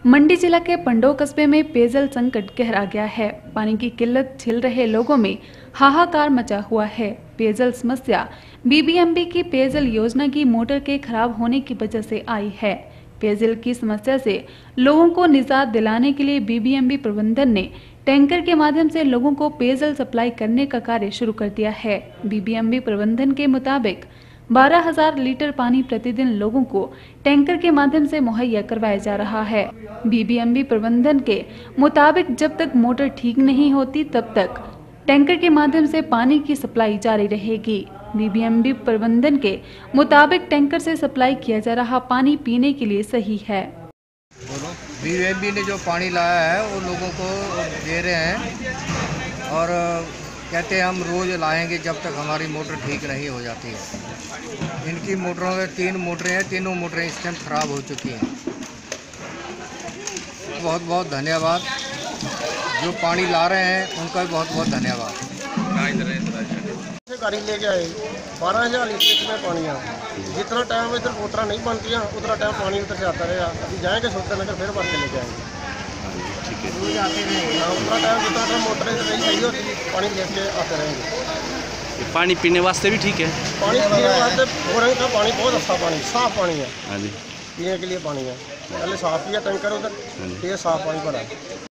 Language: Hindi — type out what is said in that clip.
मंडी जिला के पंडोह कस्बे में पेयजल संकट गहरा गया है। पानी की किल्लत झेल रहे लोगों में हाहाकार मचा हुआ है। पेयजल समस्या बीबीएमबी की पेयजल योजना की मोटर के खराब होने की वजह से आई है। पेयजल की समस्या से लोगों को निजात दिलाने के लिए बीबीएमबी प्रबंधन ने टैंकर के माध्यम से लोगों को पेयजल सप्लाई करने का कार्य शुरू कर दिया है। बीबीएमबी प्रबंधन के मुताबिक 12,000 लीटर पानी प्रतिदिन लोगों को टैंकर के माध्यम से मुहैया करवाया जा रहा है। बीबीएमबी प्रबंधन के मुताबिक जब तक मोटर ठीक नहीं होती तब तक टैंकर के माध्यम से पानी की सप्लाई जारी रहेगी। बीबीएमबी प्रबंधन के मुताबिक टैंकर से सप्लाई किया जा रहा पानी पीने के लिए सही है। बीबीएमबी ने जो पानी लाया है वो लोगों को दे रहे हैं और कहते हैं हम रोज़ लाएंगे जब तक हमारी मोटर ठीक नहीं हो जाती है। इनकी मोटरों में 3 मोटरें हैं, तीनों मोटरें इस टाइम ख़राब हो चुकी हैं। बहुत बहुत धन्यवाद जो पानी ला रहे हैं उनका भी बहुत बहुत धन्यवाद। गाड़ी लेके आए 12,000 लीटर में पानी आ। जितना टाइम इधर मोटर नहीं बनती है उतना टाइम पानी उधर से आता रहेगा। अभी जाएंगे सुल्ताननगर फिर भर के लेके आएंगे। उतना टाइम जितना टाइम मोटर इधर नहीं सही होती पानी लेके आते रहेंगे। पानी पीने वास्ते भी ठीक है। पानी पीने वास्ते बोरिंग का पानी बहुत अच्छा पानी साफ पानी है। हाँ जी, पीने के लिए पानी है। पहले साफ किया टैंकर उधर, फिर साफ पानी भरा।